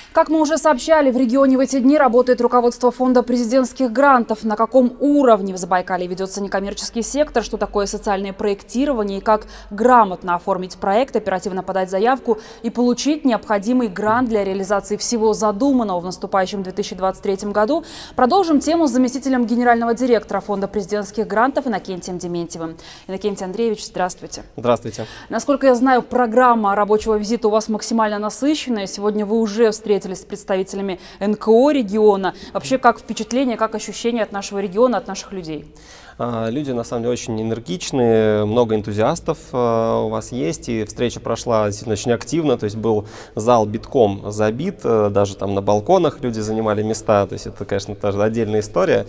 Как мы уже сообщали, в регионе в эти дни работает руководство фонда президентских грантов. На каком уровне в Забайкалье ведется некоммерческий сектор, что такое социальное проектирование и как грамотно оформить проект, оперативно подать заявку и получить необходимый грант для реализации всего задуманного в наступающем 2023 году. Продолжим тему с заместителем генерального директора фонда президентских грантов Иннокентием Дементьевым. Иннокентий Андреевич, здравствуйте. Здравствуйте. Насколько я знаю, программа рабочего визита у вас максимально насыщенная. Сегодня вы уже встретились с представителями НКО региона. Вообще, как впечатление, как ощущения от нашего региона, от наших людей? Люди, на самом деле, очень энергичные, много энтузиастов у вас есть, и встреча прошла действительно очень активно, то есть был зал битком забит, даже там на балконах люди занимали места, то есть это, конечно, тоже отдельная история,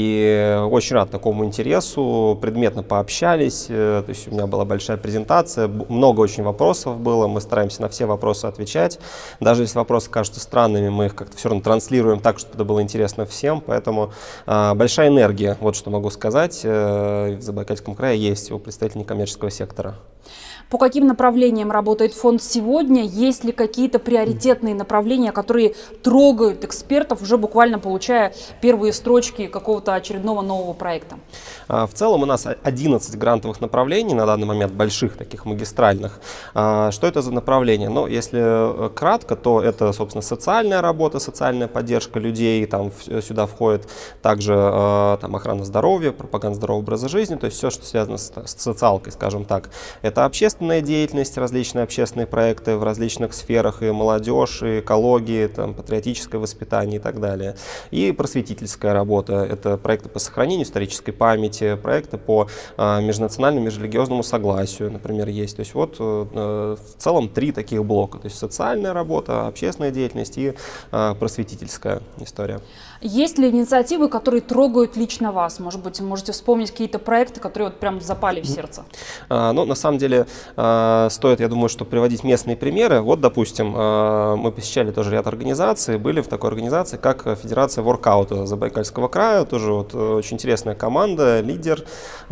и очень рад такому интересу, предметно пообщались, то есть у меня была большая презентация, много очень вопросов было, мы стараемся на все вопросы отвечать, даже если вопросы кажутся странными, мы их как-то все равно транслируем так, чтобы это было интересно всем, поэтому большая энергия, вот что могу сказать. В Забайкальском крае есть у представителей некоммерческого сектора. По каким направлениям работает фонд сегодня? Есть ли какие-то приоритетные направления, которые трогают экспертов, уже буквально получая первые строчки какого-то очередного нового проекта? В целом у нас 11 грантовых направлений на данный момент, больших таких магистральных. Что это за направление? Ну, если кратко, то это, собственно, социальная работа, социальная поддержка людей. Там сюда входит также там, охрана здоровья, пропаганда здорового образа жизни, то есть все, что связано с социалкой, скажем так. Это общественная деятельность, различные общественные проекты в различных сферах, и молодежь, и экология, там, патриотическое воспитание и так далее. И просветительская работа, это проекты по сохранению исторической памяти, проекты по межнациональному, межрелигиозному согласию, например, есть. То есть вот в целом 3 таких блока, то есть социальная работа, общественная деятельность и просветительская история. Есть ли инициативы, которые трогают лично вас? Может быть, можете вспомнить какие-то проекты, которые вот прям запали в сердце? Ну, на самом деле, стоит, я думаю, что приводить местные примеры. Вот, допустим, мы посещали тоже ряд организаций, были в такой организации, как Федерация воркаута Забайкальского края, тоже вот очень интересная команда, лидер.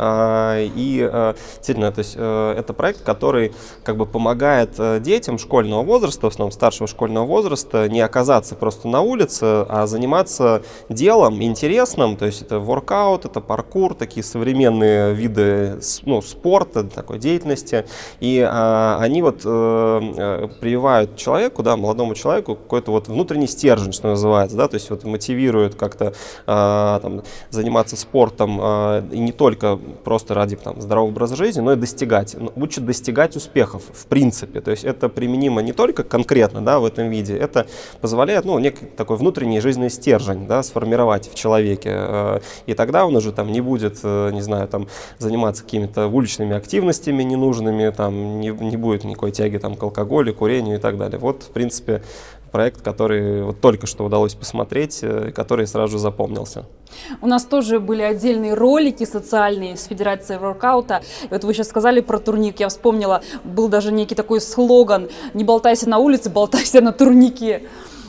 И действительно, то есть это проект, который как бы помогает детям школьного возраста, в основном старшего школьного возраста, не оказаться просто на улице, а заниматься делом интересным, то есть это воркаут, это паркур, такие современные виды спорта, такой деятельности, и они вот прививают человеку, да, молодому человеку какой-то вот внутренний стержень, что называется, да, то есть вот мотивируют как-то заниматься спортом и не только просто ради там, здорового образа жизни, но и достигать, учат достигать успехов в принципе, то есть это применимо не только конкретно, да, в этом виде, это позволяет, ну, некий такой внутренний жизненный стержень, да, сформировать в человеке, и тогда он уже там не будет, не знаю, там заниматься какими-то уличными активностями ненужными, там не будет никакой тяги там к алкоголю, курению и так далее. Вот, в принципе, проект, который вот только что удалось посмотреть, который сразу же запомнился. У нас тоже были отдельные ролики социальные с Федерацией воркаута. Вот вы сейчас сказали про турник, я вспомнила, был даже некий такой слоган: «Не болтайся на улице, болтайся на турнике».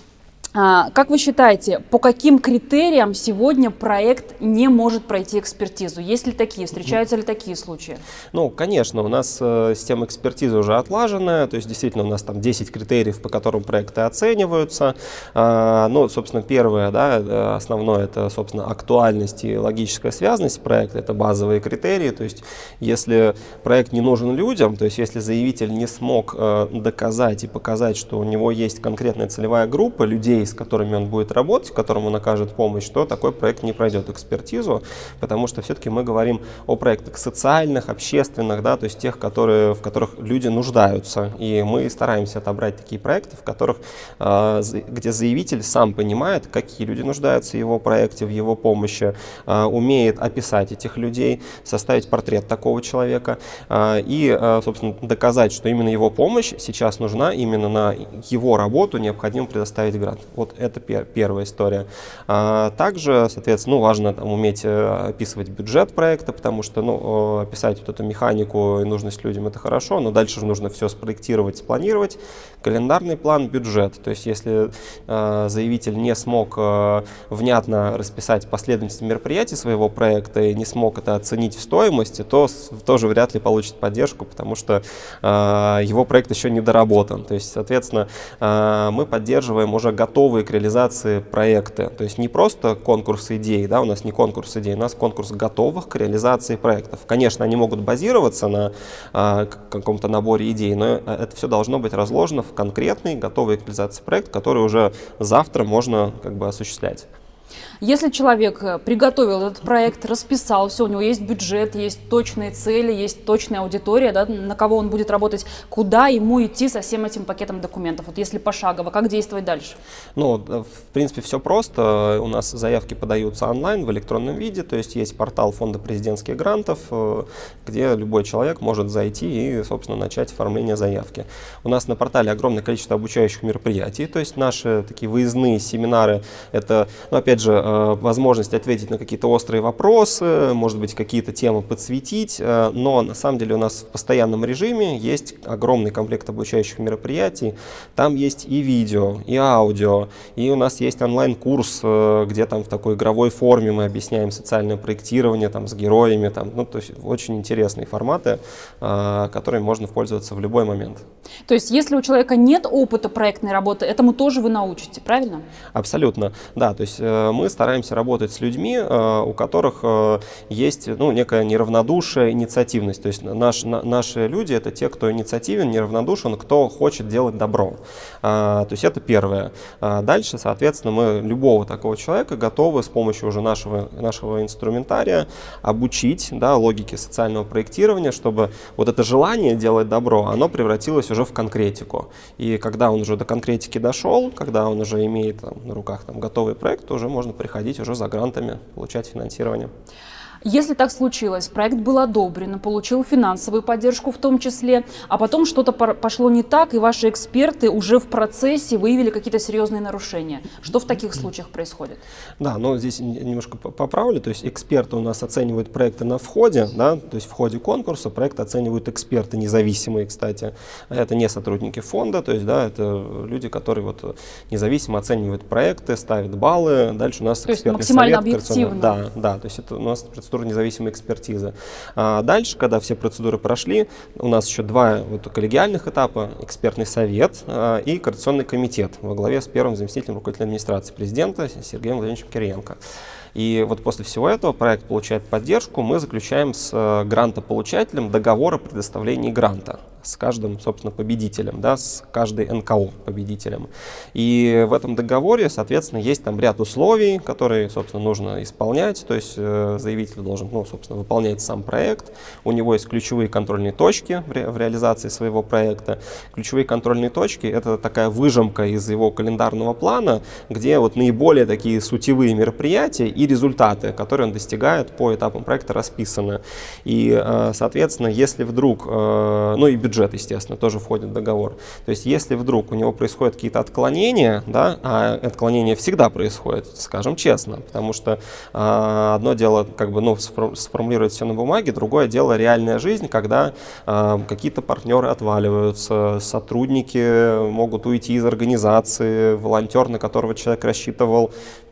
Как вы считаете, по каким критериям сегодня проект не может пройти экспертизу? Есть ли такие, встречаются ли такие случаи? Ну, конечно, у нас система экспертизы уже отлаженная, то есть действительно у нас там 10 критериев, по которым проекты оцениваются. Ну, собственно, первое, да, основное, это, собственно, актуальность и логическая связанность проекта, это базовые критерии, то есть если проект не нужен людям, то есть если заявитель не смог доказать и показать, что у него есть конкретная целевая группа людей, с которыми он будет работать, которым он окажет помощь, то такой проект не пройдет экспертизу, потому что все-таки мы говорим о проектах социальных, общественных, да, то есть тех, в которых люди нуждаются. И мы стараемся отобрать такие проекты, в которых, где заявитель сам понимает, какие люди нуждаются в его проекте, в его помощи, умеет описать этих людей, составить портрет такого человека и, собственно, доказать, что именно его помощь сейчас нужна, именно на его работу необходимо предоставить грант. Вот это первая история. Также, соответственно, важно там уметь описывать бюджет проекта, потому что, описать вот эту механику и нужность людям — это хорошо, но дальше же нужно все спроектировать, спланировать. Календарный план, бюджет. То есть, если заявитель не смог внятно расписать последовательность мероприятий своего проекта и не смог это оценить в стоимости, то тоже вряд ли получит поддержку, потому что его проект еще не доработан. То есть, соответственно, мы поддерживаем уже готовые к реализации проекты. То есть не просто конкурс идей, да, у нас не конкурс идей, у нас конкурс готовых к реализации проектов. Конечно, они могут базироваться на каком-то наборе идей, но это все должно быть разложено в конкретный, готовый к реализации проект, который уже завтра можно как бы осуществлять. Если человек приготовил этот проект, расписал, все, у него есть бюджет, есть точные цели, есть точная аудитория, да, на кого он будет работать, куда ему идти со всем этим пакетом документов? Вот если пошагово, как действовать дальше? Ну, в принципе, все просто. У нас заявки подаются онлайн в электронном виде, то есть портал Фонда президентских грантов, где любой человек может зайти и, собственно, начать оформление заявки. У нас на портале огромное количество обучающих мероприятий, то есть наши такие выездные семинары, это, опять же, возможность ответить на какие-то острые вопросы, может быть, какие-то темы подсветить, но на самом деле у нас в постоянном режиме есть огромный комплект обучающих мероприятий, там есть и видео, и аудио, и у нас есть онлайн-курс, где там в такой игровой форме мы объясняем социальное проектирование там, с героями, там, то есть очень интересные форматы, которыми можно пользоваться в любой момент. То есть если у человека нет опыта проектной работы, этому тоже вы научите, правильно? Абсолютно, да, то есть мы стараемся работать с людьми, у которых есть некая неравнодушие, инициативность. То есть наши люди — это те, кто инициативен, неравнодушен, кто хочет делать добро. То есть это первое. Дальше, соответственно, мы любого такого человека готовы с помощью уже нашего инструментария обучить, да, логике социального проектирования, чтобы вот это желание делать добро, оно превратилось уже в конкретику. И когда он уже до конкретики дошел, когда он уже имеет на руках готовый проект, то уже можно приходить уже за грантами, получать финансирование. Если так случилось, проект был одобрен, получил финансовую поддержку в том числе, а потом что-то пошло не так, и ваши эксперты уже в процессе выявили какие-то серьезные нарушения. Что в таких случаях происходит? Да, здесь немножко поправлю. То есть эксперты у нас оценивают проекты на входе, да, то есть в ходе конкурса проект оценивают эксперты независимые, кстати. Это не сотрудники фонда, то есть, да, это люди, которые независимо оценивают проекты, ставят баллы. Дальше у нас экспертный совет. Максимально объективно. Да, то есть это у нас независимой экспертизы. Дальше, когда все процедуры прошли, у нас еще два коллегиальных этапа: экспертный совет и координационный комитет во главе с первым заместителем руководителя администрации президента Сергеем Владимировичем Кириенко. И после всего этого проект получает поддержку, мы заключаем с грантополучателем договор о предоставлении гранта с каждым, собственно, победителем, да, с каждой НКО победителем. И в этом договоре, соответственно, есть там ряд условий, которые, собственно, нужно исполнять. То есть заявитель должен, собственно, выполнять сам проект. У него есть ключевые контрольные точки в реализации своего проекта. Ключевые контрольные точки — это такая выжимка из его календарного плана, где наиболее такие сутевые мероприятия и результаты, которые он достигает по этапам проекта, расписаны. И, соответственно, если вдруг, и бюджет, естественно, тоже входит в договор. То есть, если вдруг у него происходят какие-то отклонения, да, а отклонения всегда происходят, скажем честно, потому что одно дело сформулировать все на бумаге, другое дело реальная жизнь, когда какие-то партнеры отваливаются, сотрудники могут уйти из организации, волонтер, на которого человек рассчитывал,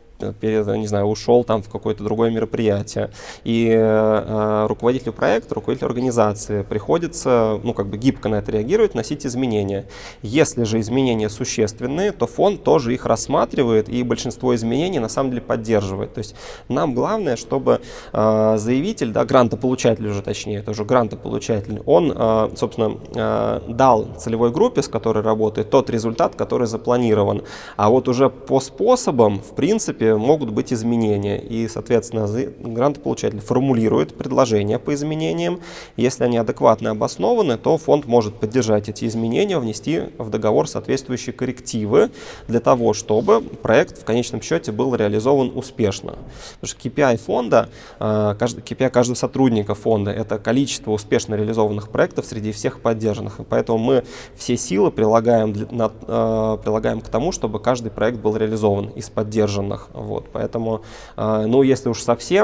ушел в какое-то другое мероприятие. И руководителю проекта, руководителю организации приходится гибко на это реагировать, вносить изменения. Если же изменения существенные, то фонд тоже их рассматривает и большинство изменений на самом деле поддерживает. То есть нам главное, чтобы заявитель, грантополучатель уже точнее, это уже грантополучатель, он, собственно, дал целевой группе, с которой работает, тот результат, который запланирован. А уже по способам, в принципе, гранте могут быть изменения, и, соответственно, грантополучатель формулирует предложения по изменениям. Если они адекватно обоснованы, то фонд может поддержать эти изменения, внести в договор соответствующие коррективы для того, чтобы проект в конечном счете был реализован успешно. Потому что KPI фонда, KPI каждого сотрудника фонда — это количество успешно реализованных проектов среди всех поддержанных. И поэтому мы все силы прилагаем к тому, чтобы каждый проект был реализован из поддержанных. Вот. Поэтому, ну, если уж совсем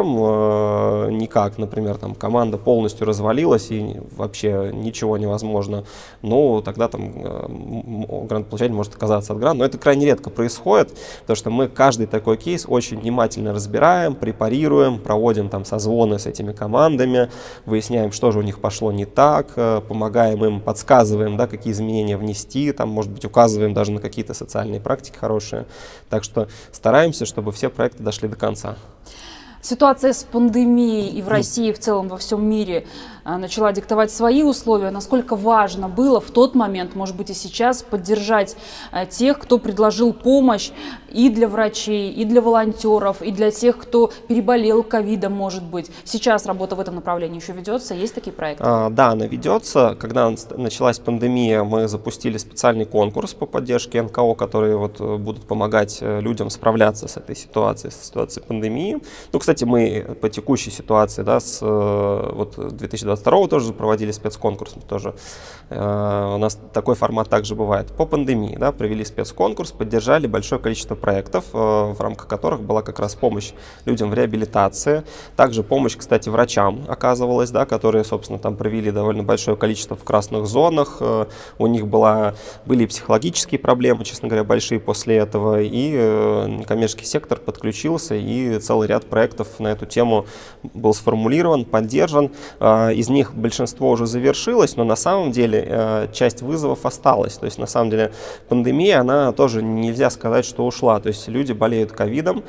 никак, например, там команда полностью развалилась и вообще ничего невозможно, ну, тогда там грантополучатель может отказаться от гранта. Но это крайне редко происходит, потому что мы каждый такой кейс очень внимательно разбираем, препарируем, проводим там созвоны с этими командами, выясняем, что же у них пошло не так, помогаем им, подсказываем, да, какие изменения внести, там, может быть, указываем даже на какие-то социальные практики хорошие. Так что стараемся, чтобы все проекты дошли до конца. Ситуация с пандемией и в России, и в целом во всем мире начала диктовать свои условия. Насколько важно было в тот момент, может быть и сейчас, поддержать тех, кто предложил помощь и для врачей, и для волонтеров, и для тех, кто переболел ковидом, может быть. Сейчас работа в этом направлении еще ведется? Есть такие проекты? Да, она ведется. Когда началась пандемия, мы запустили специальный конкурс по поддержке НКО, которые вот будут помогать людям справляться с этой ситуацией, с ситуацией пандемии. Ну, кстати, мы по текущей ситуации, да, с вот 2022 тоже проводили спецконкурс, тоже у нас такой формат также бывает. По пандемии, да, провели спецконкурс, поддержали большое количество проектов, в рамках которых была как раз помощь людям в реабилитации, также помощь, кстати, врачам оказывалась, да, которые, собственно, там провели довольно большое количество в красных зонах, у них были психологические проблемы, честно говоря, большие после этого, и некоммерческий сектор подключился, и целый ряд проектов на эту тему был сформулирован, поддержан. Из них большинство уже завершилось, но на самом деле часть вызовов осталась. То есть на самом деле пандемия, она тоже нельзя сказать, что ушла. То есть люди болеют ковидом.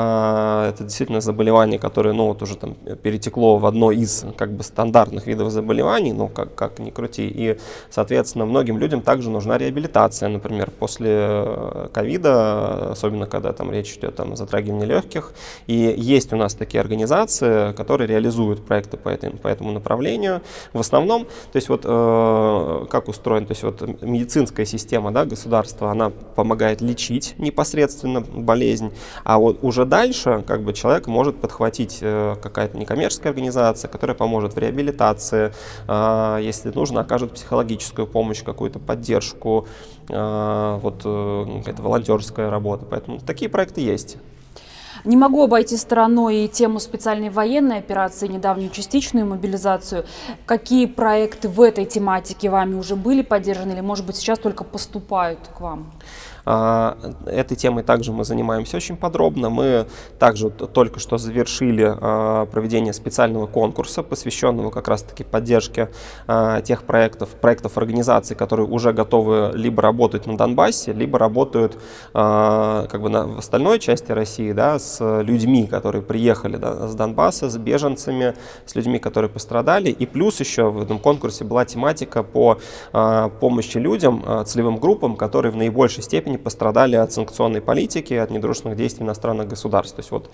Это действительно заболевание, которое, ну, вот уже там перетекло в одно из как бы стандартных видов заболеваний, ну, как ни крути. И, соответственно, многим людям также нужна реабилитация, например, после ковида, особенно когда там речь идет о затрагивании легких. И есть у нас такие организации, которые реализуют проекты по этому направлению. В основном, то есть вот как устроен, то есть вот медицинская система, да, государства, она помогает лечить непосредственно болезнь, а вот уже дальше как бы человек может подхватить какая-то некоммерческая организация, которая поможет в реабилитации, если нужно, окажет психологическую помощь, какую-то поддержку, вот какая-то волонтерская работа. Поэтому такие проекты есть. Не могу обойти стороной и тему специальной военной операции, недавнюю частичную мобилизацию. Какие проекты в этой тематике вами уже были поддержаны или, может быть, сейчас только поступают к вам? Этой темой также мы занимаемся очень подробно. Мы также только что завершили проведение специального конкурса, посвященного как раз-таки поддержке тех проектов организаций, которые уже готовы либо работать на Донбассе, либо работают как бы в остальной части России, да, с людьми, которые приехали, да, с Донбасса, с беженцами, с людьми, которые пострадали. И плюс еще в этом конкурсе была тематика по помощи людям, целевым группам, которые в наибольшей степени пострадали от санкционной политики, от недружественных действий иностранных государств. То есть вот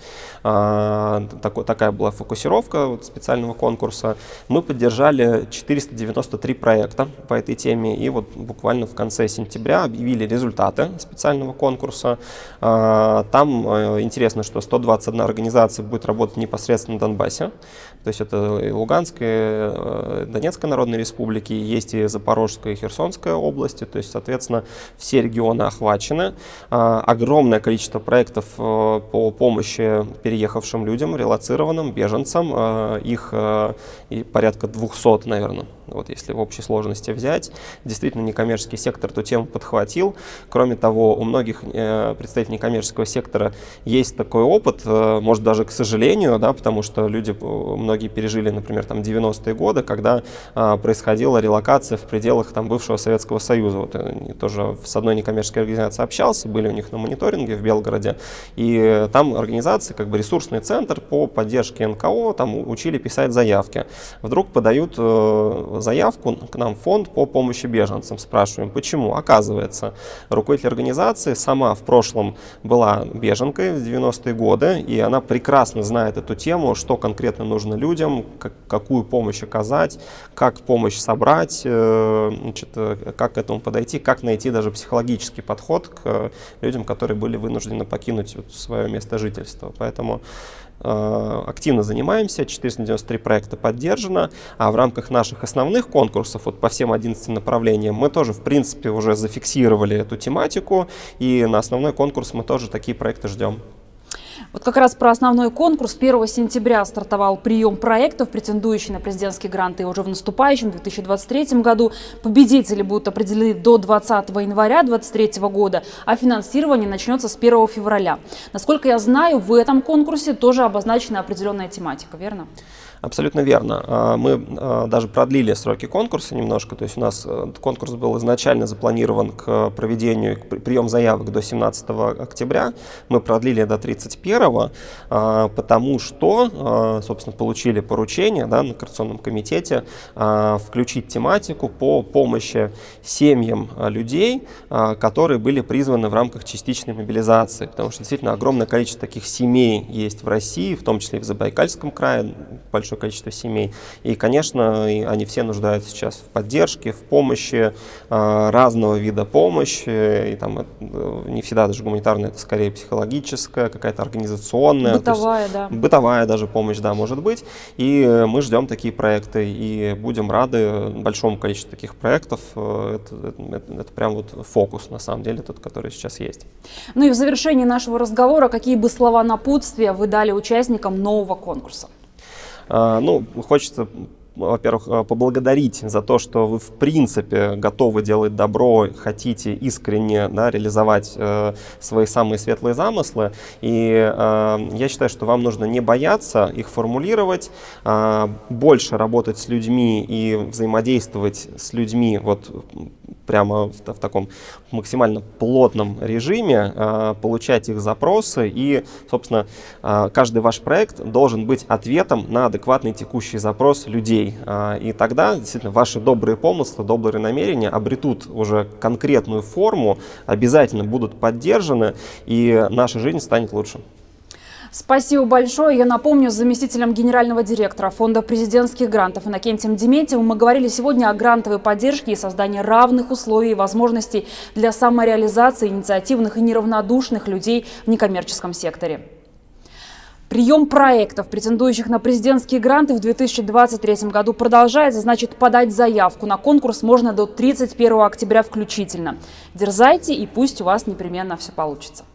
такая была фокусировка специального конкурса. Мы поддержали 493 проекта по этой теме, и вот буквально в конце сентября объявили результаты специального конкурса. Там интересно, что 121 организация будет работать непосредственно на Донбассе. То есть это и Луганская, Донецкая народные республики, есть и Запорожская и Херсонская области. То есть, соответственно, все регионы охвачены. Огромное количество проектов по помощи переехавшим людям, релоцированным, беженцам. Их и порядка 200, наверное, вот если в общей сложности взять. Действительно, некоммерческий сектор эту тему подхватил. Кроме того, у многих представителей некоммерческого сектора есть такой опыт, может даже к сожалению, да, потому что люди, многие пережили, например, там 90-е годы, когда происходила релокация в пределах там бывшего Советского Союза. Вот, тоже с одной некоммерческой организацией общался, были у них на мониторинге в Белгороде, и там организации, как бы ресурсный центр по поддержке НКО, там учили писать заявки. Вдруг подают заявку к нам в фонд по помощи беженцам. Спрашиваем, почему? Оказывается, руководитель организации сама в прошлом была беженкой в 90-е годы, и она прекрасно знает эту тему, что конкретно нужно людям, какую помощь оказать, как помощь собрать, значит, как к этому подойти, как найти даже психологический подход к людям, которые были вынуждены покинуть свое место жительства. Поэтому активно занимаемся, 493 проекта поддержано, а в рамках наших основных конкурсов, вот по всем 11 направлениям, мы тоже, в принципе, уже зафиксировали эту тематику, и на основной конкурс мы тоже такие проекты ждем. Вот как раз про основной конкурс. 1 сентября стартовал прием проектов, претендующих на президентские гранты уже в наступающем 2023 году. Победители будут определены до 20 января 2023 года, а финансирование начнется с 1 февраля. Насколько я знаю, в этом конкурсе тоже обозначена определенная тематика, верно? Абсолютно верно. Мы даже продлили сроки конкурса немножко. То есть у нас конкурс был изначально запланирован к проведению, прием заявок до 17 октября. Мы продлили до 31, потому что, собственно, получили поручение, да, на Координационном комитете включить тематику по помощи семьям людей, которые были призваны в рамках частичной мобилизации. Потому что действительно огромное количество таких семей есть в России, в том числе и в Забайкальском крае, большое количество семей. И, конечно, они все нуждаются сейчас в поддержке, в помощи, разного вида помощи. И там не всегда даже гуманитарная, это скорее психологическая, какая-то организационная. Бытовая, да. Бытовая даже помощь, да, может быть. И мы ждем такие проекты и будем рады большому количеству таких проектов. Это прям вот фокус, на самом деле, тот, который сейчас есть. Ну и в завершении нашего разговора, какие бы слова напутствия вы дали участникам нового конкурса? Ну, хочется, во-первых, поблагодарить за то, что вы в принципе готовы делать добро, хотите искренне, да, реализовать свои самые светлые замыслы. И я считаю, что вам нужно не бояться их формулировать, больше работать с людьми и взаимодействовать с людьми вот прямо в таком максимально плотном режиме, получать их запросы, и, собственно, каждый ваш проект должен быть ответом на адекватный текущий запрос людей. И тогда, действительно, ваши добрые помыслы, добрые намерения обретут уже конкретную форму, обязательно будут поддержаны, и наша жизнь станет лучше. Спасибо большое. Я напомню, с заместителем генерального директора Фонда президентских грантов Иннокентием Деметьевым мы говорили сегодня о грантовой поддержке и создании равных условий и возможностей для самореализации инициативных и неравнодушных людей в некоммерческом секторе. Прием проектов, претендующих на президентские гранты в 2023 году продолжается. Значит, подать заявку на конкурс можно до 31 октября включительно. Дерзайте, и пусть у вас непременно все получится.